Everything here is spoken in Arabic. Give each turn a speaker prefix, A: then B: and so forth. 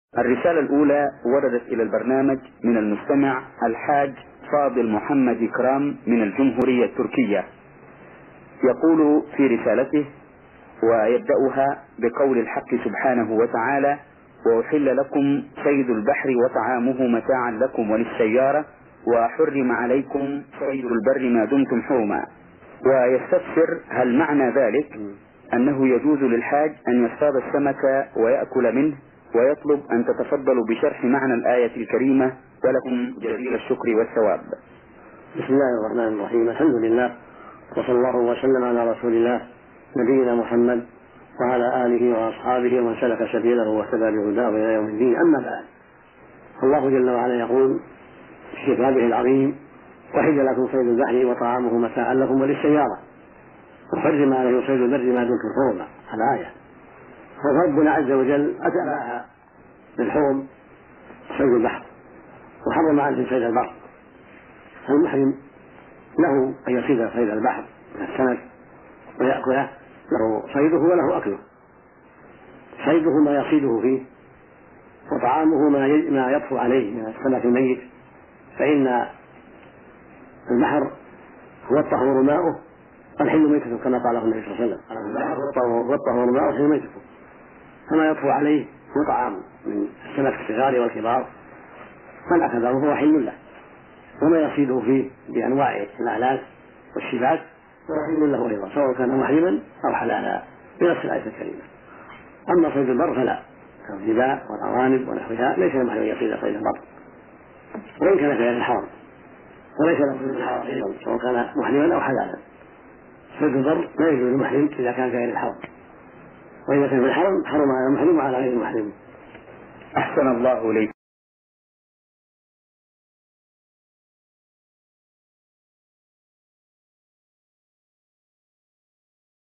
A: الرسالة الأولى وردت إلى البرنامج من المستمع الحاج فاضل محمد إكرام من الجمهورية التركية. يقول في رسالته ويبدأها بقول الحق سبحانه وتعالى: وأحل لكم صيد البحر وطعامه متاعا لكم وللسيارة وحرم عليكم صيد البر ما دمتم حرما. ويستفسر هل معنى ذلك أنه يجوز للحاج أن يصطاد السمك ويأكل منه، ويطلب أن تتفضلوا بشرح معنى الآية الكريمة، ولكم جزيل الشكر والثواب.
B: بسم الله الرحمن الرحيم. الحمد لله، وصلى الله وسلم على رسول الله نبينا محمد وعلى آله وأصحابه ومن سلك سبيله واهتدى بهداه إلى يوم الدين. أما بعد، الله جل وعلا يقول في كتابه العظيم: وحل لكم صيد البحر وطعامه متاعا لكم وللسيارة وحرم عليه صيد البر ما دمتم حرما. الآية. فربنا عز وجل أتبعها بالحرم صيد البحر وحرم عليه صيد البر. فالمحرم له أن يصيد صيد البحر من السمك ويأكله، له صيده وله أكله. صيده ما يصيده فيه، وطعامه ما يطفو عليه من السمك الميت، فإن البحر هو الطهور ماؤه الحل ميتته كما قاله النبي صلى الله عليه وسلم: البحر والطهور ماؤه الحل ميتته. فما يطفو عليه هو طعام من السمك الصغار والكبار، من أخذه فهو حل له، وما يصيده فيه بأنواع الآلات والشبات فهو حل له أيضا، سواء كان محرما أو حلالا بنص الآية الكريمة. أما صيد البر فلا، كالظباء والأرانب ونحوها ليس للمحرم أن يصيد صيد البر، وإن كان في غير الحرم، وليس له صيد الحرم أيضا سواء كان محرما أو حلالا. صيد البر لا يجوز للمحرم إذا كان في غير الحرم، وإذا كان في الحرم حرم على المحرم وعلى غير المحرم.
A: أحسن الله إليك.